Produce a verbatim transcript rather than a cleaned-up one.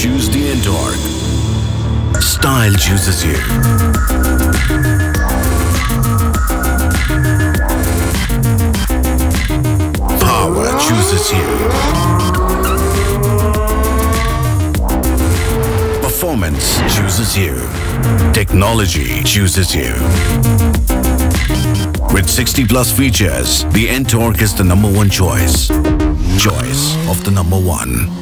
Choose the Ntorq. Style chooses you. Power chooses you. Performance chooses you. Technology chooses you. With sixty plus features, the Ntorq is the number one choice. Choice of the number one.